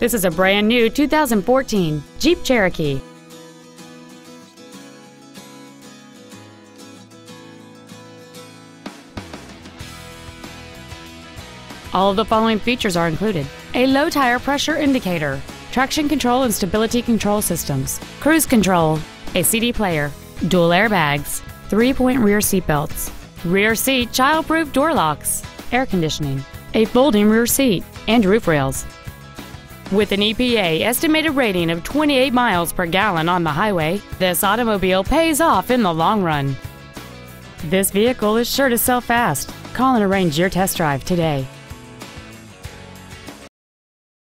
This is a brand new 2014 Jeep Cherokee. All of the following features are included: a low tire pressure indicator, traction control and stability control systems, cruise control, a CD player, dual airbags, 3-point rear seat belts, rear seat child-proof door locks, air conditioning, a folding rear seat, and roof rails. With an EPA estimated rating of 28 miles per gallon on the highway, this automobile pays off in the long run. This vehicle is sure to sell fast. Call and arrange your test drive today.